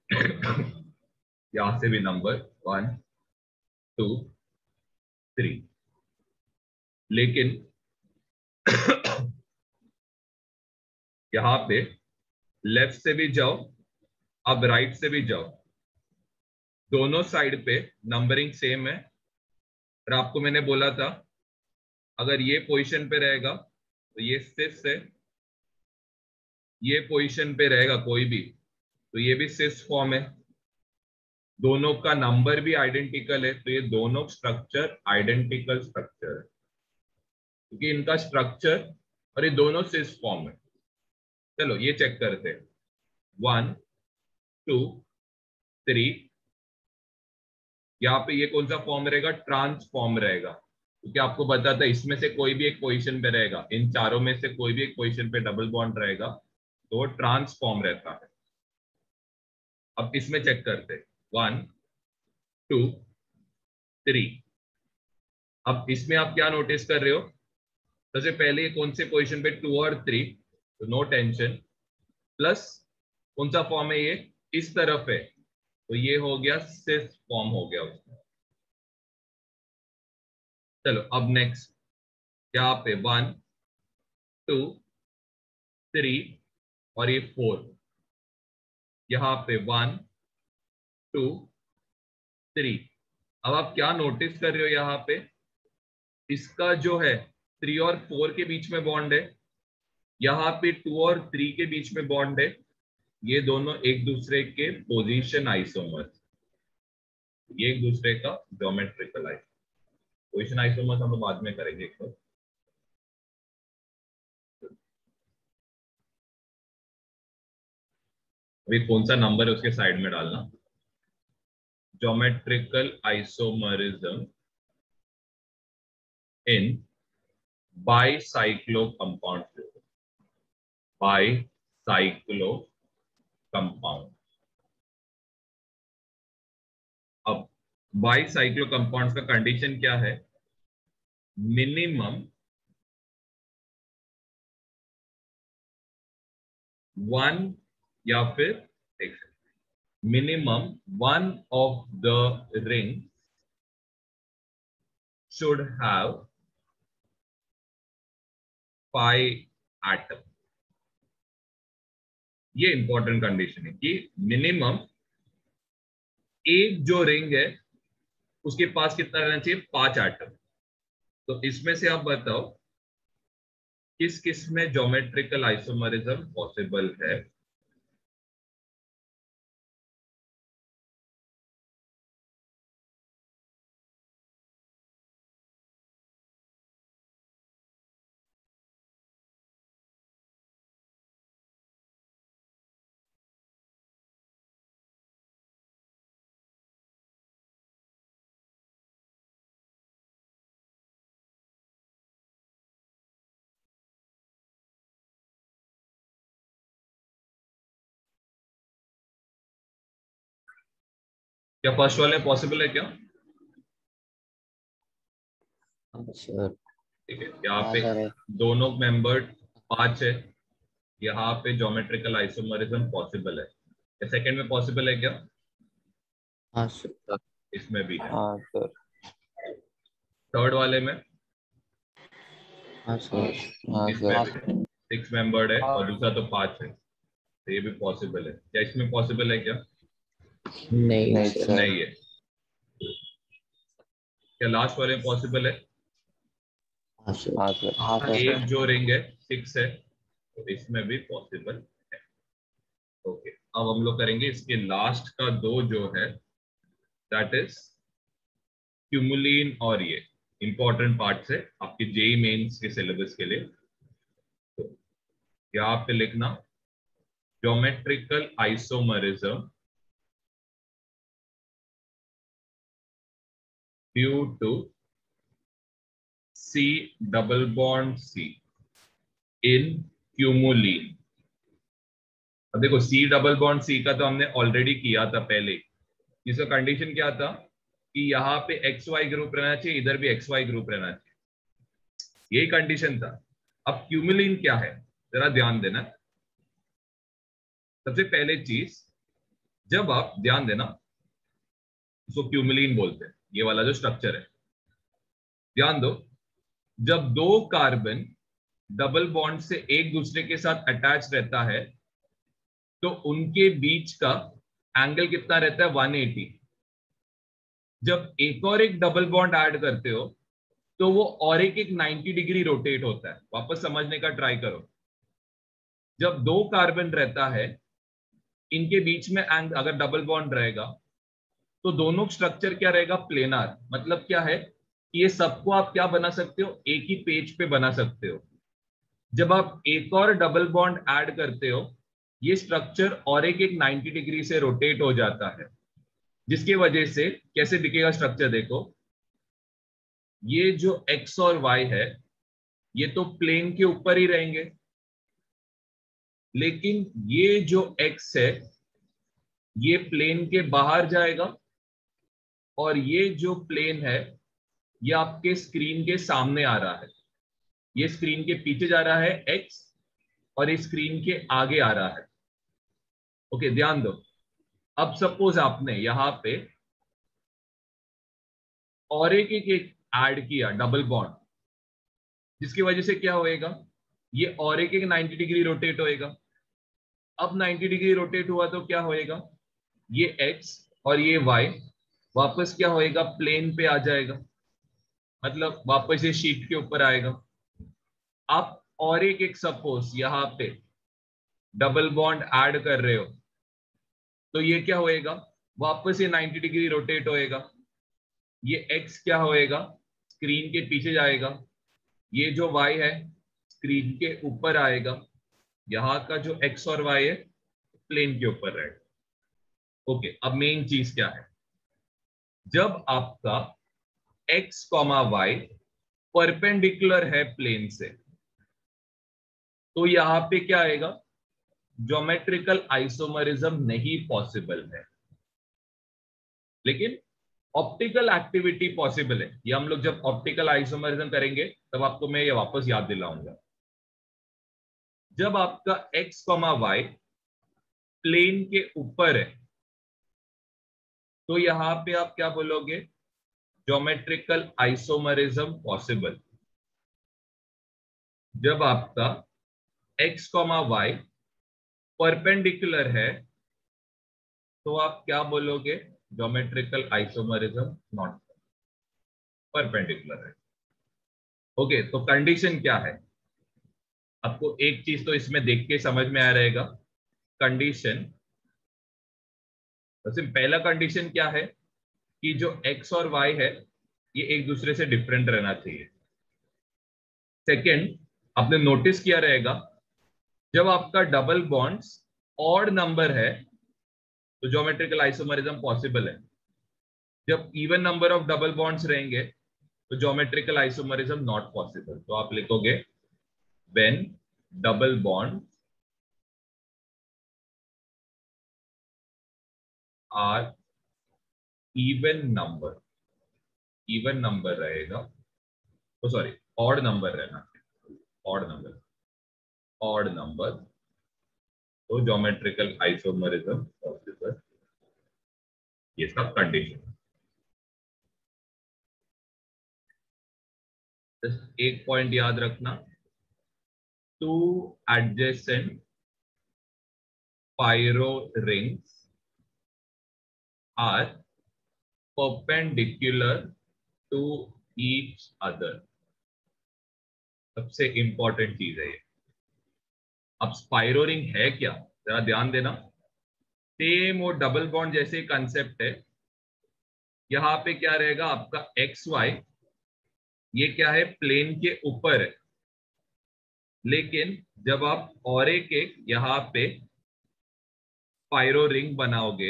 यहां से भी नंबर 1 2 3, लेकिन यहां पे लेफ्ट से भी जाओ, अब राइट से भी जाओ, दोनों साइड पे नंबरिंग सेम है। और आपको मैंने बोला था अगर ये पोजीशन पे रहेगा तो ये 6 है, ये पोजीशन पे रहेगा कोई भी तो ये भी 6 फॉर्म है। दोनों का नंबर भी आइडेंटिकल है तो ये दोनों स्ट्रक्चर आइडेंटिकल स्ट्रक्चर है, क्योंकि इनका स्ट्रक्चर और ये दोनों 6 फॉर्म है। चलो ये चेक करते हैं। 1 2 3, यहाँ पे ये कौन सा फॉर्म रहेगा? ट्रांसफॉर्म रहेगा, क्योंकि आपको पता था इसमें से कोई भी एक पोजीशन पे रहेगा, इन चारों में से कोई भी एक पोजीशन पे डबल बॉन्ड रहेगा तो वो ट्रांसफॉर्म रहता है। अब इसमें चेक करते हैं। 1 2 3, अब इसमें आप क्या नोटिस कर रहे हो? सबसे पहले ये कौन से पोजीशन पे 2 और 3, तो नो टेंशन। प्लस कौन सा फॉर्म है? ये इस तरफ है तो ये हो गया 6 फॉर्म हो गया उसमें। चलो अब नेक्स्ट, यहाँ पे 1 2 3 और ये 4, यहाँ पे 1 2 3। अब आप क्या नोटिस कर रहे हो? यहाँ पे इसका जो है 3 और 4 के बीच में बॉन्ड है, यहाँ पे 2 और 3 के बीच में बॉन्ड है। ये दोनों एक दूसरे के पोजीशन आइसोमर्स, ये एक दूसरे का ज्योमेट्रिकल आइसोमर। पोजीशन आइसोमर्स हम लोग बाद में करेंगे एक बार। अभी कौन सा नंबर है उसके साइड में डालना। Geometrical isomerism in bicyclo compound, bicyclo compound. अब बाइसाइक्लो कंपाउंड्स का कंडीशन क्या है? मिनिमम 1 या फिर minimum 1 of the ring should have 5 atom. ये इंपॉर्टेंट कंडीशन है कि मिनिमम एक जो रिंग है उसके पास कितना रहना चाहिए? 5 एटम। तो इसमें से आप बताओ किस किस में ज्योमेट्रिकल आइसोमरिज्म पॉसिबल है? क्या फर्स्ट वाले पॉसिबल है क्या? सर ठीक है, यहाँ हाँ पे सर है। दोनों मेंबर 5 है, यहाँ पे ज्योमेट्रिकल आइसोमरिज्म पॉसिबल है। क्या सेकंड में पॉसिबल है क्या? हाँ सर। इसमें भी है। हाँ सर। थर्ड वाले में, हाँ सर। हाँ इसमें सर। भी 6 मेंबर्ड है और दूसरा तो 5 है, तो ये भी पॉसिबल है। क्या इसमें पॉसिबल है क्या? नहीं सर। नहीं है। क्या लास्ट वाले में पॉसिबल है? हाँ सर। हाँ सर। हाँ एक जो रिंग है 6 है तो इसमें भी पॉसिबल है। ओके, अब हम लोग करेंगे इसके लास्ट का दो जो है, दैट इज क्यूमुलिन। और ये इंपॉर्टेंट पार्ट है आपके जेई मेंस के सिलेबस के लिए। तो यहाँ पे लिखना geometrical isomerism due to C double bond C in cumulene. अब देखो C डबल बॉन्ड C का तो हमने ऑलरेडी किया था पहले। इसका कंडीशन क्या था कि यहाँ पे XY ग्रुप रहना चाहिए, इधर भी XY ग्रुप रहना चाहिए, यही कंडीशन था। अब क्यूमुलिन क्या है जरा ध्यान देना। सबसे पहले चीज, जब आप ध्यान देना, इसको क्यूमिलीन बोलते हैं, ये वाला जो स्ट्रक्चर है, ध्यान दो, जब दो कार्बन डबल बॉन्ड से एक दूसरे के साथ अटैच रहता है तो उनके बीच का एंगल कितना रहता है? 180। जब एक और एक डबल बॉन्ड ऐड करते हो तो वो और एक 90 डिग्री रोटेट होता है। वापस समझने का ट्राई करो। जब दो कार्बन रहता है, इनके बीच में अगर डबल बॉन्ड रहेगा तो दोनों स्ट्रक्चर क्या रहेगा? प्लेनार। मतलब क्या है कि ये सबको आप क्या बना सकते हो? एक ही पेज पे बना सकते हो। जब आप एक और डबल बॉन्ड ऐड करते हो, ये स्ट्रक्चर और एक 90 डिग्री से रोटेट हो जाता है, जिसकी वजह से कैसे दिखेगा स्ट्रक्चर देखो। ये जो x और y है ये तो प्लेन के ऊपर ही रहेंगे, लेकिन ये जो x है ये प्लेन के बाहर जाएगा, और ये जो प्लेन है ये आपके स्क्रीन के सामने आ रहा है। ये स्क्रीन के पीछे जा रहा है x, और ये स्क्रीन के आगे आ रहा है। ओके, ध्यान दो। अब सपोज आपने यहां पे और एक ऐड किया डबल बॉन्ड, जिसकी वजह से क्या होएगा? ये और एक 90 डिग्री रोटेट होएगा। अब 90 डिग्री रोटेट हुआ तो क्या होएगा? ये x और ये y वापस क्या होएगा? प्लेन पे आ जाएगा, मतलब वापस ये शीट के ऊपर आएगा। आप और एक सपोज यहां पे डबल बॉन्ड ऐड कर रहे हो तो ये क्या होएगा? वापस ये 90 डिग्री रोटेट होएगा। ये x क्या होएगा? स्क्रीन के पीछे जाएगा। ये जो y है स्क्रीन के ऊपर आएगा। यहां का जो x और y है प्लेन के ऊपर रहेगा। ओके, अब मेन चीज क्या है? जब आपका x कॉमा y परपेंडिकुलर है प्लेन से, तो यहां पे क्या आएगा? ज्योमेट्रिकल आइसोमरिज्म नहीं पॉसिबल है, लेकिन ऑप्टिकल एक्टिविटी पॉसिबल है। ये हम लोग जब ऑप्टिकल आइसोमरिज्म करेंगे तब आपको मैं ये वापस याद दिलाऊंगा। जब आपका x कॉमा y प्लेन के ऊपर है तो यहां पे आप क्या बोलोगे? Geometrical isomerism possible. जब आपका x कॉमा y परपेंडिकुलर है तो आप क्या बोलोगे? ज्योमेट्रिकल आइसोमरिज्म नॉट परपेंडिकुलर है। ओके, तो कंडीशन क्या है? आपको एक चीज तो इसमें देख के समझ में आ रहेगा। कंडीशन, वैसे पहला कंडीशन क्या है कि जो x और y है ये एक दूसरे से डिफरेंट रहना चाहिए। सेकंड, आपने नोटिस किया रहेगा जब आपका डबल बॉन्ड्स ऑड नंबर है तो ज्योमेट्रिकल आइसोमरिज्म पॉसिबल है। जब even number of double bonds रहेंगे तो ज्योमेट्रिकल आइसोमरिज्म नॉट पॉसिबल। तो आप लिखोगे when double bond are even number रहेगा, तो सॉरी ऑड नंबर रहना, ऑड नंबर, तो ज्योमेट्रिकल आइसोमरिज्म पॉसिबल। ये सब कंडीशन। एक पॉइंट याद रखना, two adjacent pyro rings are perpendicular to each other. सबसे इंपॉर्टेंट चीज है ये। अब स्पाइरो रिंग है क्या, जरा ध्यान देना। सेम वो डबल बॉन्ड जैसे कंसेप्ट है। यहां पे क्या रहेगा? आपका एक्स वाई ये क्या है? प्लेन के ऊपर है, लेकिन जब आप और एक यहां पे स्पाइरो रिंग बनाओगे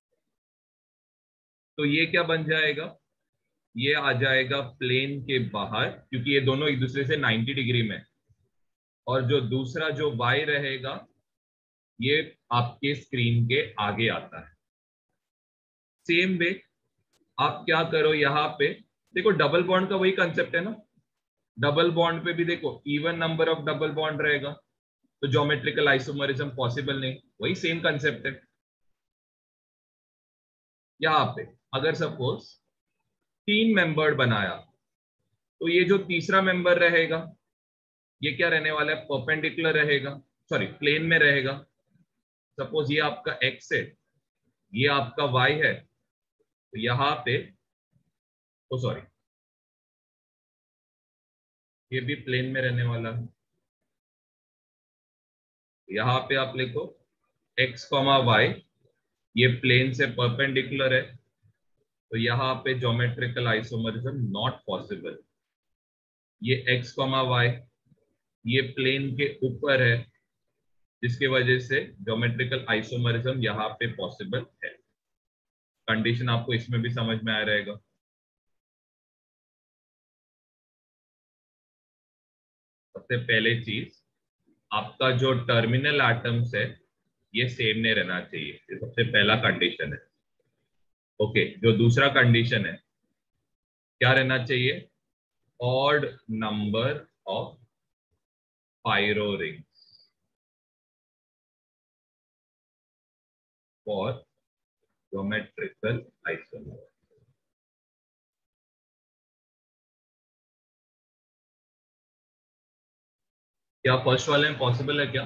तो ये क्या बन जाएगा? ये आ जाएगा प्लेन के बाहर, क्योंकि ये दोनों एक दूसरे से 90 डिग्री में। और जो दूसरा जो वाई रहेगा ये आपके स्क्रीन के आगे आता है। सेम वे आप क्या करो, यहां पे देखो डबल बॉन्ड का वही कंसेप्ट है ना। डबल बॉन्ड पे भी देखो even number of double bond रहेगा तो ज्योमेट्रिकल आइसोमरिज्म पॉसिबल नहीं, वही सेम कंसेप्ट है। यहाँ पे अगर सपोज 3 मेंबर बनाया तो ये जो तीसरा मेंबर रहेगा ये क्या रहने वाला है, परपेंडिकुलर रहेगा, सॉरी प्लेन में रहेगा। सपोज ये आपका x है, ये आपका y है, तो यहाँ पे सॉरी ये भी प्लेन में रहने वाला है। यहाँ पे आप लिखो x, y, ये प्लेन से परपेंडिकुलर है, तो यहाँ पे ज्योमेट्रिकल आइसोमरिज्म नॉट पॉसिबल। ये x, y ये प्लेन के ऊपर है, जिसकी वजह से ज्योमेट्रिकल आइसोमरिज्म यहाँ पे पॉसिबल है। कंडीशन आपको इसमें भी समझ में आ रहेगा। सबसे पहले चीज, आपका जो टर्मिनल एटम्स है ये सेम नहीं रहना चाहिए, ये सबसे पहला कंडीशन है। ओके, जो दूसरा कंडीशन है क्या रहना चाहिए, odd number of pyro rings for geometrical isomerism. क्या फर्स्ट वाले में पॉसिबल है क्या?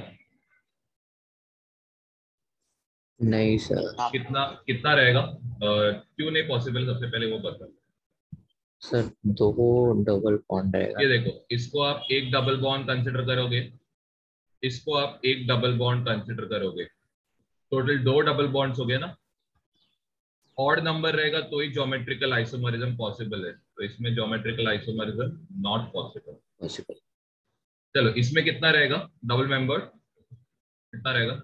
नहीं सर। कितना कितना रहेगा, क्यों नहीं पॉसिबल, सबसे पहले वो बता। सर 2 डबल बॉन्ड रहेगा। ये देखो, इसको आप एक डबल बॉन्ड कंसिडर करोगे, इसको आप एक डबल बॉन्ड कंसिडर करोगे, टोटल 2 डबल बॉन्ड्स हो गए ना। ऑड नंबर रहेगा तो ही ज्योमेट्रिकल आइसोमरिज्म पॉसिबल है, तो इसमें geometrical isomerism not possible. Possible. चलो इसमें कितना रहेगा डबल मेंबर, कितना रहेगा?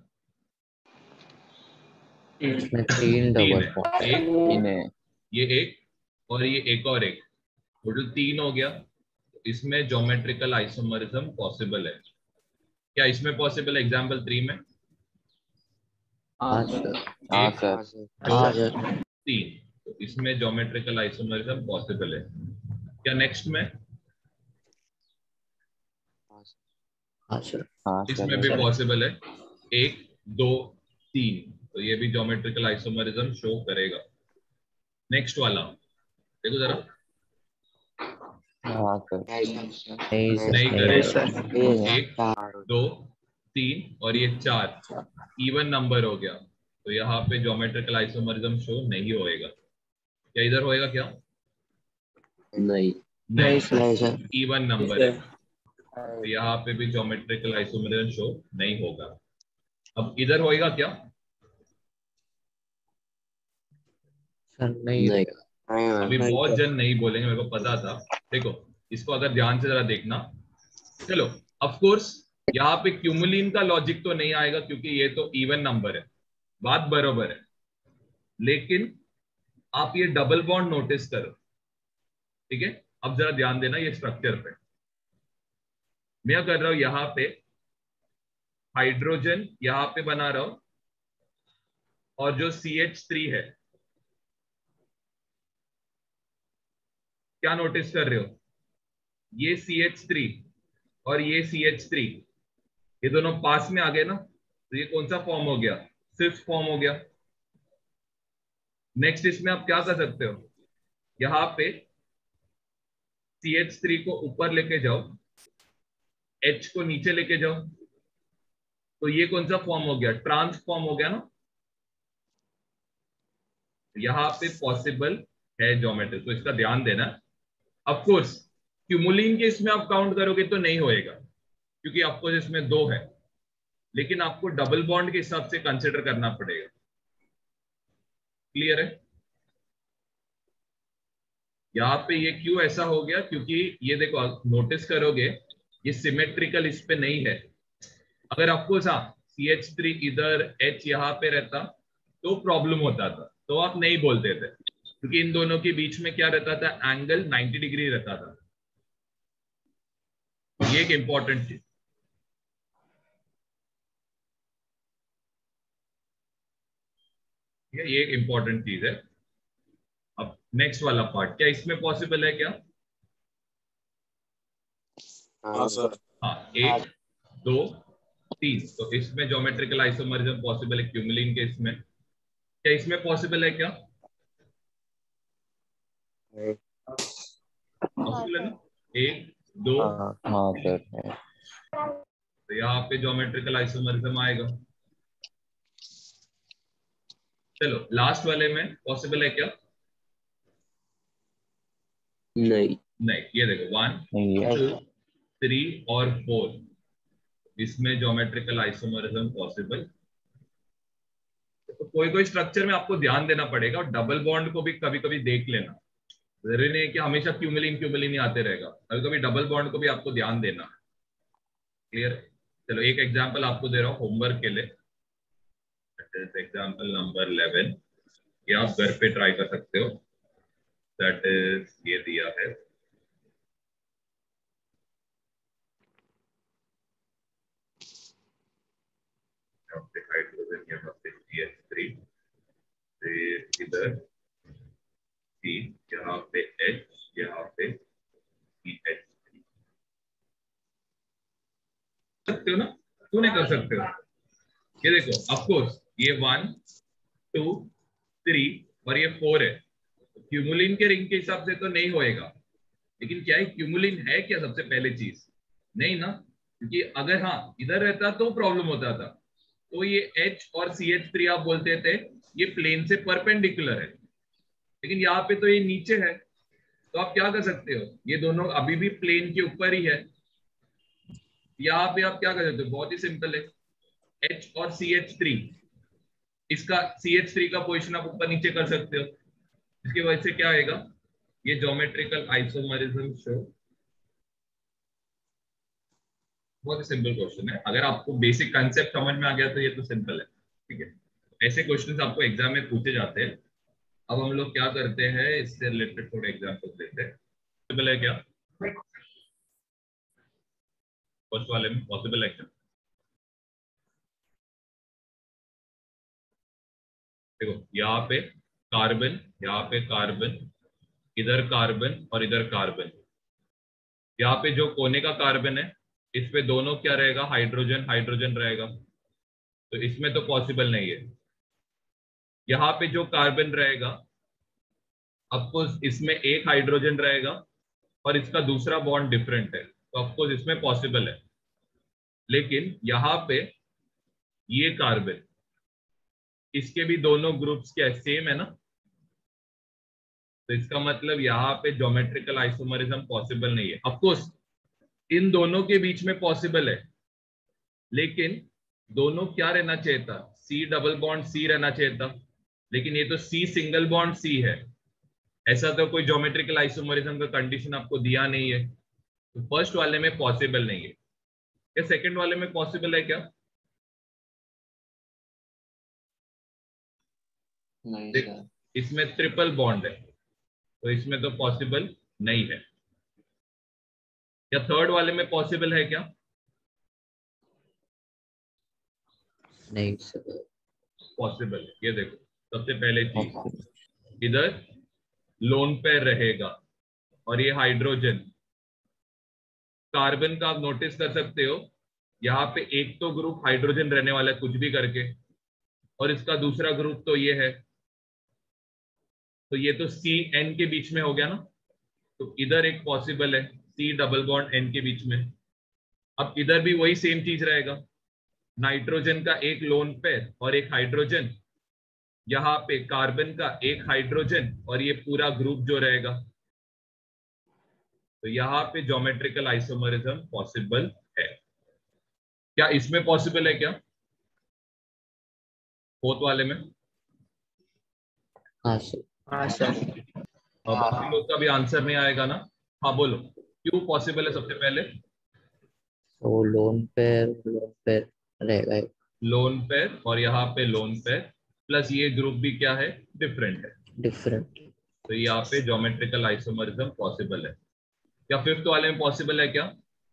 इसमें 3 डबल बॉन्ड एक, है। ये एक और ये एक और एक, टोटल 3 हो गया। इसमें ज्योमेट्रिकल आइसोमरिज्म पॉसिबल है। क्या इसमें पॉसिबल है एग्जांपल 3 में? हाँ सर। एक, हाँ दो, सर। 3, तो इसमें ज्योमेट्रिकल आइसोमरिज्म पॉसिबल है। क्या नेक्स्ट में? हाँ सर। इसमें भी पॉसिबल है, 1, 2, 3, तो ये भी ज्योमेट्रिकल आइसोमरिज्म शो करेगा। नेक्स्ट वाला देखो जरा। नहीं करेगा। सर। 1, 2, 3 और ये 4 इवन नंबर हो गया, तो यहाँ पे ज्योमेट्रिकल आइसोमरिज्म शो नहीं होएगा। क्या इधर होएगा क्या? नहीं सर। इवन नंबर है, तो यहाँ पे भी ज्योमेट्रिकल आइसोमरिज्म शो नहीं होगा। अब इधर होएगा क्या? सर नहीं अभी बहुत जन नहीं बोलेंगे, मेरे को पता था। देखो इसको अगर ध्यान से जरा देखना। चलो ऑफ कोर्स यहाँ पे क्यूमुलिन का लॉजिक तो नहीं आएगा क्योंकि ये तो इवन नंबर है, बात बरोबर है। लेकिन आप ये डबल बॉन्ड नोटिस करो, ठीक है? अब जरा ध्यान देना ये स्ट्रक्चर पे। मैं कर रहा हूं यहाँ पे हाइड्रोजन यहाँ पे बना रहा हूं, और जो CH3 है, क्या नोटिस कर रहे हो, ये CH3 और ये CH3 ये दोनों पास में आ गए ना, तो ये कौन सा फॉर्म हो गया, फिफ्थ फॉर्म हो गया। नेक्स्ट इसमें आप क्या कर सकते हो, यहाँ पे CH3 को ऊपर लेके जाओ, H को नीचे लेके जाओ, तो ये कौन सा फॉर्म हो गया, ट्रांस फॉर्म हो गया ना। यहाँ पे पॉसिबल है ज्योमेट्री, तो इसका ध्यान देना। ऑफ कोर्स क्यूमुलिन के इसमें आप काउंट करोगे तो नहीं होएगा क्योंकि आपको इसमें 2 है, लेकिन आपको डबल बॉन्ड के हिसाब से कंसिडर करना पड़ेगा। क्लियर है? यहाँ पे ये क्यों ऐसा हो गया, क्योंकि ये देखो नोटिस करोगे ये सिमेट्रिकल इस पे नहीं है। अगर आपको CH3 इधर H यहाँ पे रहता तो प्रॉब्लम होता था, तो आप नहीं बोलते थे, क्योंकि इन दोनों के बीच में क्या रहता था, एंगल 90 डिग्री रहता था। ये एक इंपॉर्टेंट चीज, ये एक इंपॉर्टेंट चीज है। अब नेक्स्ट वाला पार्ट, क्या इसमें पॉसिबल है क्या? हाँ सर। हाँ, 1, 2, 3, तो इसमें ज्योमेट्रिकल आइसोमरिज्म पॉसिबल है क्यूमुलिन के इसमें। क्या इसमें पॉसिबल है क्या? पॉसिबल है ना? 1 2। हाँ सर है। तो यहाँ पे ज्योमेट्रिकल आइसोमरिज्म आएगा। चलो लास्ट वाले में पॉसिबल है क्या? नहीं नहीं। ये देखो 1 नहीं है। 2 3 और 4, इसमें ज्योमेट्रिकल आइसोमरिज्म पॉसिबल। तो कोई कोई स्ट्रक्चर में आपको ध्यान देना पड़ेगा, और डबल बॉन्ड को भी कभी कभी देख लेना। जरूरी नहीं है कि हमेशा क्यूमुलिन क्यूमुलिन ही आते रहेगा, कभी कभी डबल बॉन्ड को भी आपको ध्यान देना। क्लियर? चलो एक एग्जांपल आपको दे रहा हूँ होमवर्क के लिए। एग्जांपल नंबर 11, ये आप घर पे ट्राई कर सकते हो। दैट इज, ये दिया है। यहाँ पे हाइड्रोजन, यहाँ पे CH3, फिर इधर C, यहाँ पे H, यहाँ पे CH3। सकते हो ना? क्यों नहीं कर सकते हो? ये देखो, ऑफ कोर्स ये 1 2 3 और ये 4 है। क्यूमुलिन के रिंग के हिसाब से तो नहीं होएगा, लेकिन क्या है, क्यूमुलिन है क्या सबसे पहले चीज? नहीं ना, क्योंकि अगर हाँ इधर रहता तो प्रॉब्लम होता था। तो ये H और CH3 आप बोलते थे ये प्लेन से परपेंडिकुलर है, लेकिन यहाँ पे तो ये नीचे है। तो आप क्या कर सकते हो, ये दोनों अभी भी प्लेन के ऊपर ही है। यहाँ पे आप क्या कर सकते हो, बहुत ही सिंपल है। H और CH3, इसका CH3 का पोजिशन आप ऊपर नीचे कर सकते हो। इसकी वजह से क्या आएगा, ये ज्योमेट्रिकल आइसोमरिज्म शो। बहुत ही सिंपल क्वेश्चन है, अगर आपको बेसिक कंसेप्ट समझ में आ गया तो ये तो सिंपल है। ठीक है, ऐसे क्वेश्चंस आपको एग्जाम में पूछे जाते हैं। अब हम लोग क्या करते हैं, इससे रिलेटेड थोड़े एग्जांपल्स देते हैं। पॉसिबल है क्या? फर्स्ट वाले में पॉसिबल है क्या? देखो यहाँ पे कार्बन, यहाँ पे कार्बन, इधर कार्बन और इधर कार्बन। यहाँ पे जो कोने का कार्बन है, इस पे दोनों क्या रहेगा, हाइड्रोजन हाइड्रोजन रहेगा। तो इसमें तो पॉसिबल नहीं है। यहाँ पे जो कार्बन रहेगा, अफकोर्स इसमें एक हाइड्रोजन रहेगा और इसका दूसरा बॉन्ड डिफरेंट है, तो अफकोर्स इसमें पॉसिबल है। लेकिन यहाँ पे ये कार्बन, इसके भी दोनों ग्रुप्स क्या सेम है ना, तो इसका मतलब यहाँ पे ज्योमेट्रिकल आइसोमरिज्म पॉसिबल नहीं है। अफकोर्स इन दोनों के बीच में पॉसिबल है, लेकिन दोनों क्या रहना चाहिए था, C डबल बॉन्ड C रहना चाहिए था, लेकिन ये तो C सिंगल बॉन्ड C है। ऐसा तो कोई ज्योमेट्रिकल आइसोमरिज्म का कंडीशन आपको दिया नहीं है, तो फर्स्ट वाले में पॉसिबल नहीं है। क्या सेकंड वाले में पॉसिबल है क्या? नहीं देख, सर। इसमें ट्रिपल बॉन्ड है, तो इसमें तो पॉसिबल नहीं है। क्या थर्ड वाले में पॉसिबल है क्या? नहीं सर। पॉसिबल है। ये देखो, सबसे पहले चीज, इधर लोन पेयर रहेगा और ये हाइड्रोजन। कार्बन का आप नोटिस कर सकते हो, यहाँ पे एक तो ग्रुप हाइड्रोजन रहने वाला है कुछ भी करके, और इसका दूसरा ग्रुप तो ये है। तो ये तो CN के बीच में हो गया ना, तो इधर एक पॉसिबल है C डबल बॉन्ड N के बीच में। अब इधर भी वही सेम चीज रहेगा, नाइट्रोजन का एक लोन पेयर और एक हाइड्रोजन, यहाँ पे कार्बन का एक हाइड्रोजन और ये पूरा ग्रुप जो रहेगा। तो यहाँ पे ज्योमेट्रिकल आइसोमरिज्म पॉसिबल है। क्या इसमें पॉसिबल है क्या, फोर्थ वाले में? हाँ सर। हाँ सर। और बाकी लोग का भी आंसर नहीं आएगा ना? हाँ बोलो, क्यों पॉसिबल है सबसे पहले? तो लोन पेयर रहेगा एक। लोन पेयर और यहाँ पे लोन पेयर, प्लस ये ग्रुप भी क्या है, डिफरेंट है। डिफरेंट। तो यहाँ पे ज्योमेट्रिकल आइसोमरिज्म पॉसिबल है। क्या फिफ्थ वाले में पॉसिबल है क्या?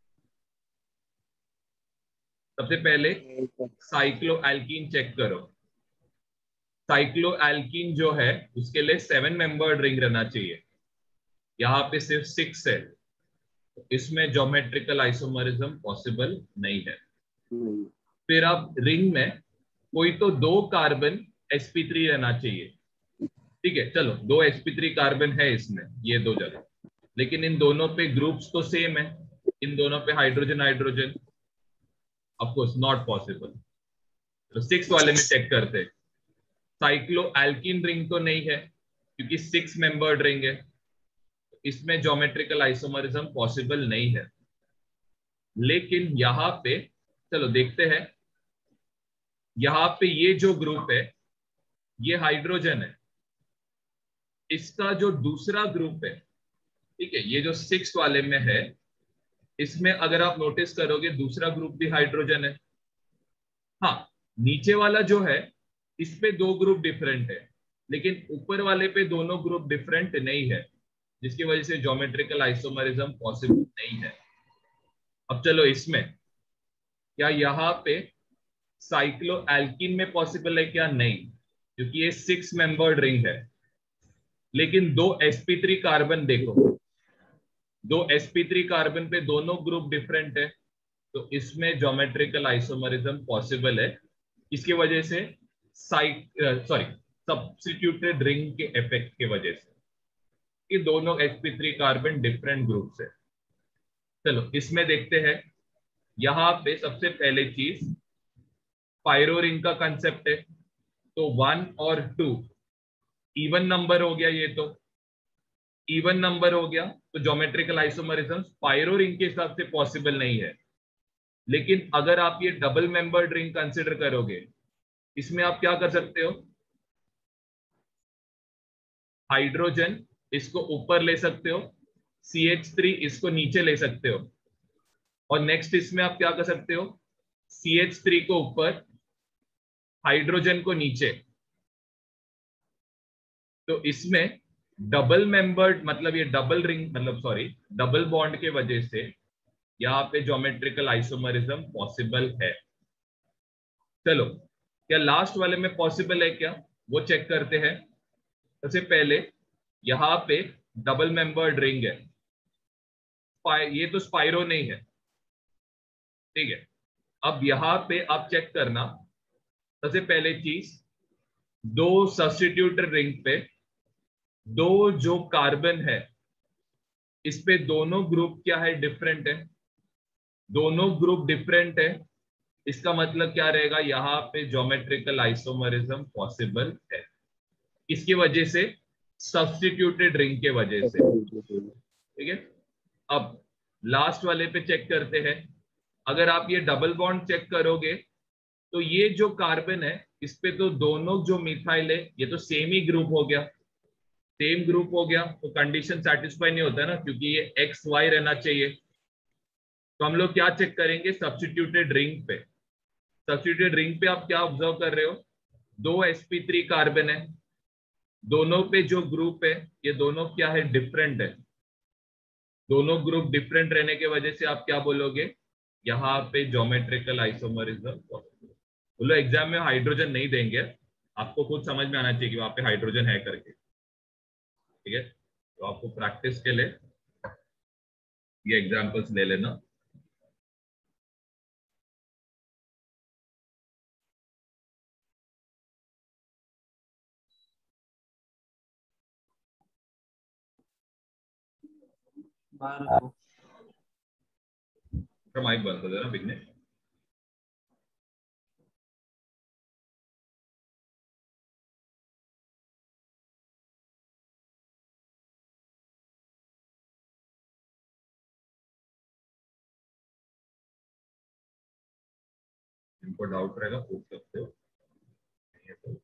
सबसे पहले साइक्लो एल्कीन चेक करो। साइक्लो एल्कीन जो है उसके लिए 7 मेंबर्ड रिंग रहना चाहिए, यहाँ पे सिर्फ 6 है। इसमें ज्योमेट्रिकल आइसोमरिज्म पॉसिबल नहीं है। फिर अब रिंग में कोई तो 2 कार्बन sp3 रहना चाहिए। ठीक है, चलो 2 sp3 कार्बन है इसमें, ये 2 जगह, लेकिन इन दोनों पे ग्रुप्स तो सेम है, इन दोनों पे hydrogen hydrogen, of course not possible. तो 6 वाले में चेक करते हैं, साइक्लो एल्किन रिंग तो नहीं है क्योंकि 6 मेंबर्ड रिंग है, इसमें ज्योमेट्रिकल आइसोमरिज्म पॉसिबल नहीं है। लेकिन यहां पे चलो देखते हैं, यहां पे ये जो ग्रुप है ये हाइड्रोजन है, इसका जो दूसरा ग्रुप है, ठीक है, ये जो 6 वाले में है, इसमें अगर आप नोटिस करोगे दूसरा ग्रुप भी हाइड्रोजन है। हाँ, नीचे वाला जो है इस पे 2 ग्रुप डिफरेंट है, लेकिन ऊपर वाले पे दोनों ग्रुप डिफरेंट नहीं है, जिसकी वजह से ज्योमेट्रिकल आइसोमरिज्म पॉसिबल नहीं है। अब चलो इसमें क्या यहाँ पे साइक्लो एल्किन में पॉसिबल है क्या? नहीं, क्योंकि ये 6 मेंबर्ड रिंग है। लेकिन 2 sp3 कार्बन देखो, 2 sp3 कार्बन पे दोनों ग्रुप डिफरेंट है, तो इसमें ज्योमेट्रिकल आइसोमरिज्म पॉसिबल है। इसकी वजह से सब्स्टिट्यूटेड रिंग के इफेक्ट की वजह से ये दोनों sp3 कार्बन डिफरेंट ग्रुप है। चलो इसमें देखते हैं, यहां पे सबसे पहले चीज पायरो रिंग का कंसेप्ट है, तो 1 और 2 इवन नंबर हो गया, ये तो इवन नंबर हो गया, तो ज्योमेट्रिकल आइसोमरिज्म पायरो रिंग के हिसाब से पॉसिबल नहीं है। लेकिन अगर आप ये डबल मेंबर्ड रिंग कंसिडर करोगे, इसमें आप क्या कर सकते हो, हाइड्रोजन इसको ऊपर ले सकते हो, CH3 इसको नीचे ले सकते हो, और नेक्स्ट इसमें आप क्या कर सकते हो, CH3 को ऊपर, हाइड्रोजन को नीचे। तो इसमें डबल मेंबर्ड मतलब ये डबल रिंग मतलब सॉरी डबल बॉन्ड के वजह से यहाँ पे ज्योमेट्रिकल आइसोमरिज्म पॉसिबल है। चलो क्या लास्ट वाले में पॉसिबल है क्या, वो चेक करते हैं। सबसे पहले यहाँ पे डबल मेंबर्ड रिंग है, ये तो स्पाइरो नहीं है, ठीक है। अब यहाँ पे आप चेक करना, सबसे पहले चीज, 2 सब्स्टिट्यूटेड रिंग पे 2 जो कार्बन है, इस पे दोनों ग्रुप क्या है, डिफरेंट है, दोनों ग्रुप डिफरेंट है। इसका मतलब क्या रहेगा, यहाँ पे ज्योमेट्रिकल आइसोमरिज्म पॉसिबल है, इसकी वजह से सब्स्टिट्यूटेड रिंग के वजह से, ठीक है। अब लास्ट वाले पे चेक करते हैं, अगर आप ये डबल बॉन्ड चेक करोगे, तो ये जो कार्बन है इस पे तो दोनों जो मिथाइल है ये तो सेम ही ग्रुप हो गया, सेम ग्रुप हो गया, तो कंडीशन सेटिस्फाई नहीं होता ना, क्योंकि ये एक्स वाई रहना चाहिए। तो हम लोग क्या चेक करेंगे, सब्स्टिट्यूटेड रिंग पे। सब्स्टिट्यूटेड रिंग पे आप क्या ऑब्जर्व कर रहे हो, 2 sp3 कार्बन है, दोनों पे जो ग्रुप है ये दोनों क्या है, डिफरेंट है। दोनों ग्रुप डिफरेंट रहने की वजह से आप क्या बोलोगे, यहाँ पे ज्योमेट्रिकल आइसोमरिज्म पॉसिबल। बोलो एग्जाम में हाइड्रोजन नहीं देंगे, आपको खुद समझ में आना चाहिए कि वहां पे हाइड्रोजन है करके, ठीक है। तो आपको प्रैक्टिस के लिए ये एग्जांपल्स ले लेना। माइक बंद कर देना बिगने। इनको डाउट रहेगा पूछ सकते हो, नहीं है तो